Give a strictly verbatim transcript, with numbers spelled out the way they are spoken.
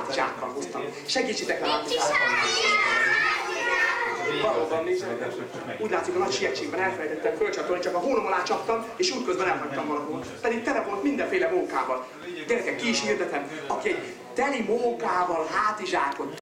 hátizsákkal hoztam. Segítsetek a hátizsákkal! Valóban nincs. Úgy látszik, a nagy sietségben elfelejtettem fölcsatolni, csak a hónom alá csaptam, és útközben elhagytam valahol. Pedig tele volt mindenféle mókával. Gyerekek, ki is hirdetem, aki egy teli mókával hátizsákot